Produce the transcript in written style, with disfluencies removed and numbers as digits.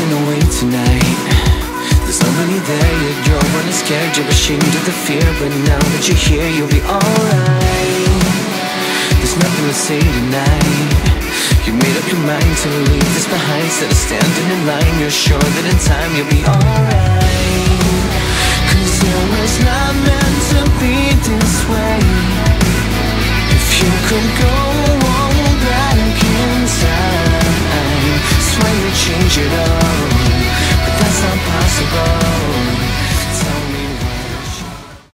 running away tonight. There's nobody there yet, you're running scared, you're ashamed of the fear. But now that you're here, you'll be alright. There's nothing to say tonight. You made up your mind to leave this behind. Instead of standing in line, you're sure that in time you'll be alright. Cause it was not meant to be this way. If you could go on back in time, swear you'd change it all, but that's not possible.